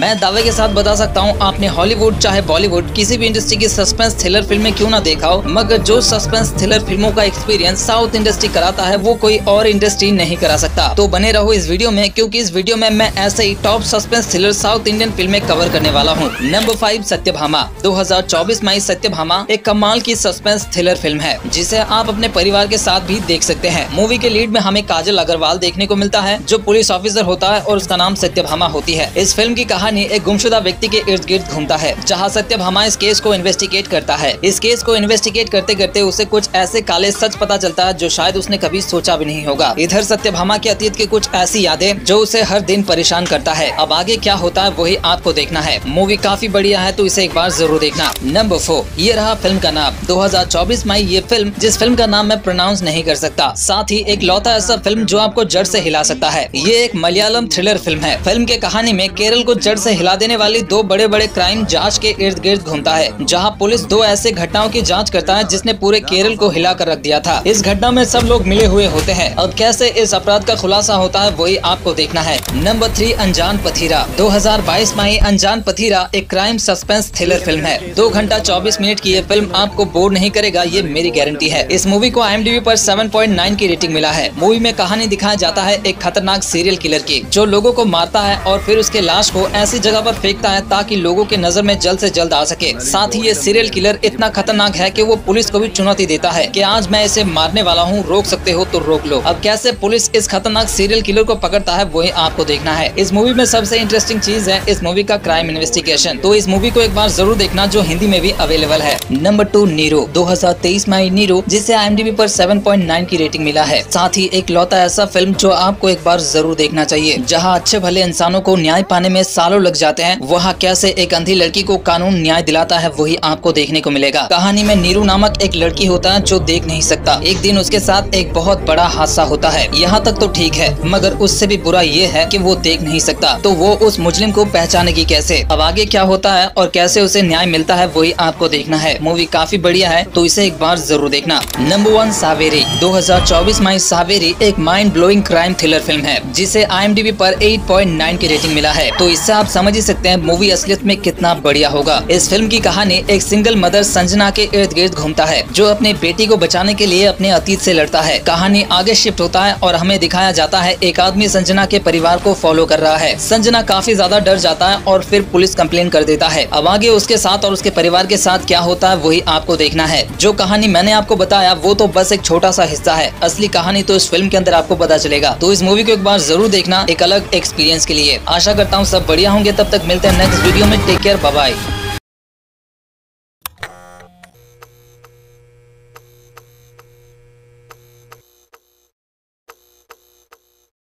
मैं दावे के साथ बता सकता हूँ, आपने हॉलीवुड चाहे बॉलीवुड किसी भी इंडस्ट्री की सस्पेंस थ्रिलर फिल्में क्यों ना देखा हो, मगर जो सस्पेंस थ्रिलर फिल्मों का एक्सपीरियंस साउथ इंडस्ट्री कराता है वो कोई और इंडस्ट्री नहीं करा सकता। तो बने रहो इस वीडियो में, क्योंकि इस वीडियो में मैं ऐसे ही top suspense thriller South Indian फिल्में कवर करने वाला हूँ। नंबर 5 सत्यभामा। 2024 में सत्यभामा एक कमाल की सस्पेंस थ्रिलर फिल्म है जिसे आप अपने परिवार के साथ भी देख सकते हैं। मूवी के लीड में हमें काजल अग्रवाल देखने को मिलता है जो पुलिस ऑफिसर होता है और उसका नाम सत्यभामा होती है। इस फिल्म की कहानी एक गुमशुदा व्यक्ति के इर्द गिर्द घूमता है जहाँ सत्यभामा इस केस को इन्वेस्टिगेट करता है। इस केस को इन्वेस्टिगेट करते करते उसे कुछ ऐसे काले सच पता चलता है जो शायद उसने कभी सोचा भी नहीं होगा। इधर सत्यभामा के अतीत की कुछ ऐसी यादें जो उसे हर दिन परेशान करता है। अब आगे क्या होता है वही आपको देखना है। मूवी काफी बढ़िया है तो इसे एक बार जरूर देखना। नंबर 4 ये रहा फिल्म का नाम। 2024 में ये फिल्म, जिस फिल्म का नाम मैं प्रोनाउंस नहीं कर सकता, साथ ही एक लौता ऐसा फिल्म जो आपको जड़ से हिला सकता है। ये एक मलयालम थ्रिलर फिल्म है। फिल्म के कहानी में केरल को जड़ से हिला देने वाली दो बड़े बड़े क्राइम जांच के इर्द गिर्द घूमता है, जहां पुलिस दो ऐसे घटनाओं की जांच करता है जिसने पूरे केरल को हिला कर रख दिया था। इस घटना में सब लोग मिले हुए होते हैं। अब कैसे इस अपराध का खुलासा होता है वही आपको देखना है। नंबर 3 अनजान पथीरा। 2022 में अनजान पथीरा एक क्राइम सस्पेंस थ्रिलर फिल्म है। 2 घंटा 24 मिनट की ये फिल्म आपको बोर नहीं करेगा, ये मेरी गारंटी है। इस मूवी को IMDb पर 7.9 की रेटिंग मिला है। मूवी में कहानी दिखाया जाता है एक खतरनाक सीरियल किलर की जो लोगों को मारता है और फिर उसके लाश को ऐसी जगह पर फेंकता है ताकि लोगों के नजर में जल्द से जल्द आ सके। साथ ही ये सीरियल किलर इतना खतरनाक है कि वो पुलिस को भी चुनौती देता है कि आज मैं इसे मारने वाला हूँ, रोक सकते हो तो रोक लो। अब कैसे पुलिस इस खतरनाक सीरियल किलर को पकड़ता है वही आपको देखना है। इस मूवी में सबसे इंटरेस्टिंग चीज है इस मूवी का क्राइम इन्वेस्टिगेशन। तो इस मूवी को एक बार जरूर देखना जो हिंदी में भी अवेलेबल है। Number 2 Nero. 2023 में नीरो जिसे IMDb पर 7.9 की रेटिंग मिला है। साथ ही एक लौता ऐसा फिल्म जो आपको एक बार जरूर देखना चाहिए। जहाँ अच्छे भले इंसानों को न्याय पाने में सालों लग जाते हैं, वहाँ कैसे एक अंधी लड़की को कानून न्याय दिलाता है वही आपको देखने को मिलेगा। कहानी में नीरू नामक एक लड़की होता है जो देख नहीं सकता। एक दिन उसके साथ एक बहुत बड़ा हादसा होता है। यहाँ तक तो ठीक है, मगर उससे भी बुरा ये है कि वो देख नहीं सकता, तो वो उस मुजरिम को पहचानेगी कैसे। अब आगे क्या होता है और कैसे उसे न्याय मिलता है वही आपको देखना है। मूवी काफी बढ़िया है तो इसे एक बार जरूर देखना। नंबर 1 सावेरी। 2024 में सावेरी एक mind blowing crime thriller film है जिसे IMDb पर 8.9 की रेटिंग मिला है। तो इससे आप समझ ही सकते हैं मूवी असलियत में कितना बढ़िया होगा। इस फिल्म की कहानी एक सिंगल मदर संजना के इर्द गिर्द घूमता है जो अपने बेटी को बचाने के लिए अपने अतीत से लड़ता है। कहानी आगे शिफ्ट होता है और हमें दिखाया जाता है एक आदमी संजना के परिवार को फॉलो कर रहा है। संजना काफी ज्यादा डर जाता है और फिर पुलिस कंप्लेन कर देता है। अब आगे उसके साथ और उसके परिवार के साथ क्या होता है वही आपको देखना है। जो कहानी मैंने आपको बताया वो तो बस एक छोटा सा हिस्सा है, असली कहानी तो इस फिल्म के अंदर आपको पता चलेगा। तो इस मूवी को एक बार जरूर देखना एक अलग एक्सपीरियंस के लिए। आशा करता हूँ सब बढ़िया होंगे। तब तक मिलते हैं नेक्स्ट वीडियो में। Take care, bye bye.